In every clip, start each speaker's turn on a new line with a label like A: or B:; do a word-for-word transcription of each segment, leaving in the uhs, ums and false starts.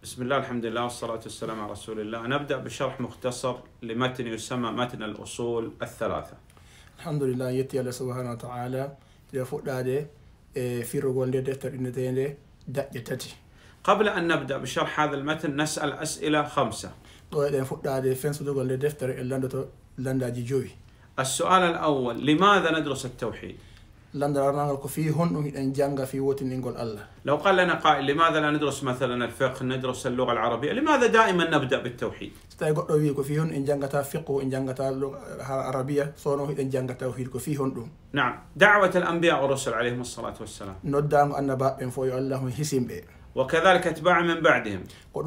A: بسم الله الحمد لله والصلاة والسلام على رسول الله. نبدأ بشرح مختصر لمتن يسمى متن الأصول الثلاثة.
B: الحمد لله يتي الله سبحانه وتعالى يفؤاده في رجل دفتر إنتين دقيقتي.
A: قبل أن نبدأ بشرح هذا المتن نسأل أسئلة خمسة. السؤال الأول: لماذا ندرس التوحيد؟ لو قال لنا قائل لماذا لا ندرس مثلا الفقه، ندرس اللغة العربية، لماذا دائما نبدأ بالتوحيد؟ نعم، دعوة الأنبياء والرسل عليهم الصلاة والسلام، وكذلك أتباع من بعدهم،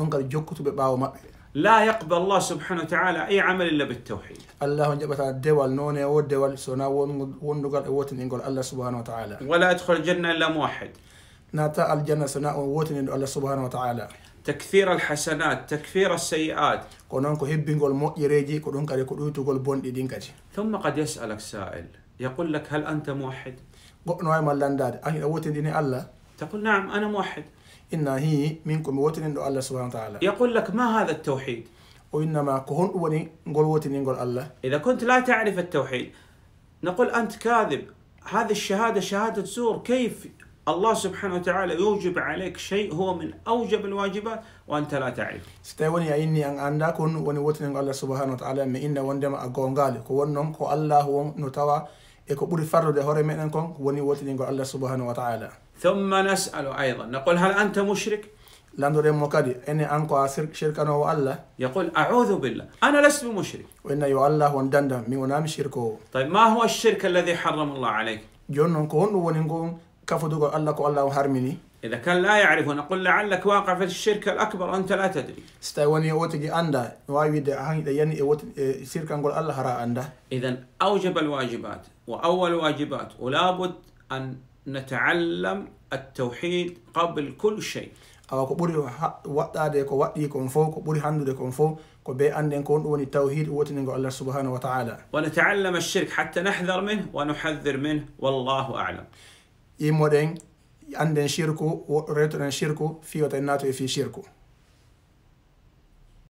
A: لا يقبل الله سبحانه وتعالى أي عمل إلا بالتوحيد.
B: الله جبت دول نوني ودول سنا وندقل ووتن إنقل الله سبحانه وتعالى.
A: ولا يدخل الجنة إلا موحد.
B: ناتا الجنة سنا ووتن إنقل الله سبحانه وتعالى.
A: تكثير الحسنات، تكفير السيئات.
B: كونانكو هبينقل مو يريجي كونانكو يكودو تقول بون إدينكاجي.
A: ثم قد يسألك سائل يقول لك: هل أنت موحد؟
B: قلنا ما لانداد أهل ووتن إني الله.
A: تقول: نعم أنا موحد.
B: إن هي منكم ووتن إنه الله سبحانه وتعالى.
A: يقول لك: ما هذا التوحيد؟
B: وإنما كهون وني نقول ووتن نقول الله.
A: إذا كنت لا تعرف التوحيد نقول أنت كاذب، هذه الشهادة شهادة زور. كيف الله سبحانه وتعالى يوجب عليك شيء هو من أوجب الواجبات وأنت لا تعرف؟
B: ستوني أيني أن عندكم وني ووتن نقول الله سبحانه وتعالى من إن وندم أقونغالي كونهم كو الله هو نتوا إكو بري فرد هوري منكم وني ووتن نقول الله سبحانه وتعالى.
A: ثم نسأل أيضا نقول: هل أنت مشرك؟
B: لاندوري موكادي إني أنكو شركنا والله.
A: يقول: أعوذ بالله أنا لست بمشرك.
B: وإن يو الله وندندا مي ونام شركه.
A: طيب ما هو الشرك الذي حرم الله عليك؟
B: جونن كون ونقول كفدو الله كو الله هرمني.
A: إذا كان لا يعرف نقول لعلك واقع في الشرك الأكبر أنت لا تدري.
B: استواني وتجي أندا وايد هاي يعني وت شركة نقول الله هرا أندا.
A: إذا أوجب الواجبات وأول واجبات، ولابد أن نتعلم التوحيد قبل كل شيء.
B: أو كبوري وقت هذا كوقت يكون فوق كبوري عنده يكون فوق كبي عندنا كون وني التوحيد وتنقول الله سبحانه وتعالى.
A: ونتعلم الشرك حتى نحذر منه ونحذر منه، والله أعلم.
B: يمودين عندنا شركو وريتنا شركو في وتناتو في شركو.